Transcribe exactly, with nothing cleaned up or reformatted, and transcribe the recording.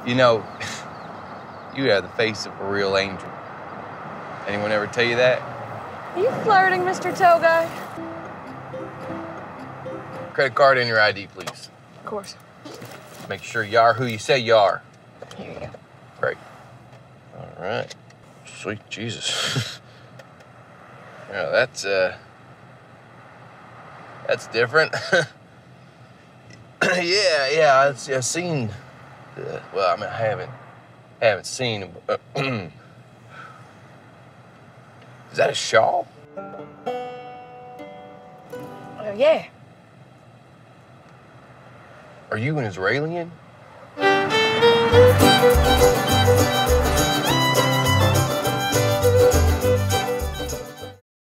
You know, you have the face of a real angel. Anyone ever tell you that? Are you flirting, Mister Toe Guy? Credit card and your I D, please. Of course. Make sure you are who you say you are. Here you go. Great. All right. Sweet Jesus. Yeah, that's, uh... That's different. yeah, yeah, I've, I've seen... Uh, well, I mean, I haven't... haven't seen... Uh, is that a shawl? Oh, yeah. Are you an Israelian?